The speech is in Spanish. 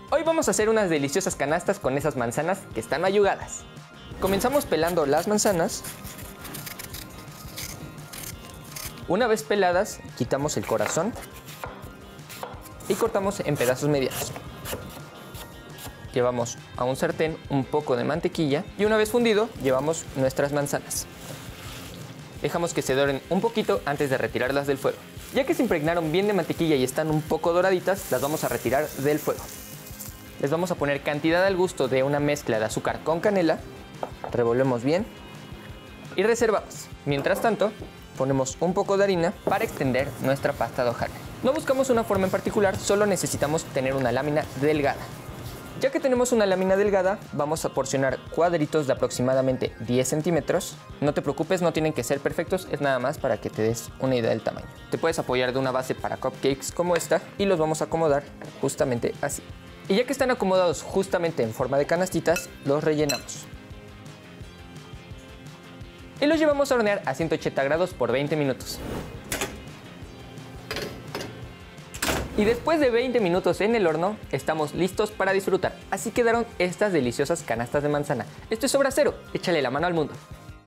Hoy vamos a hacer unas deliciosas canastas con esas manzanas que están mayugadas. Comenzamos pelando las manzanas. Una vez peladas, quitamos el corazón y cortamos en pedazos medianos. Llevamos a un sartén un poco de mantequilla y una vez fundido, llevamos nuestras manzanas. Dejamos que se doren un poquito antes de retirarlas del fuego. Ya que se impregnaron bien de mantequilla y están un poco doraditas, las vamos a retirar del fuego. Les vamos a poner cantidad al gusto de una mezcla de azúcar con canela. Revolvemos bien y reservamos. Mientras tanto, ponemos un poco de harina para extender nuestra pasta de hojaldre. No buscamos una forma en particular, solo necesitamos tener una lámina delgada. Ya que tenemos una lámina delgada, vamos a porcionar cuadritos de aproximadamente 10 centímetros. No te preocupes, no tienen que ser perfectos, es nada más para que te des una idea del tamaño. Te puedes apoyar de una base para cupcakes como esta y los vamos a acomodar justamente así. Y ya que están acomodados justamente en forma de canastitas, los rellenamos. Y los llevamos a hornear a 180 grados por 20 minutos. Y después de 20 minutos en el horno, estamos listos para disfrutar. Así quedaron estas deliciosas canastas de manzana. Esto es Obra Cero, échale la mano al mundo.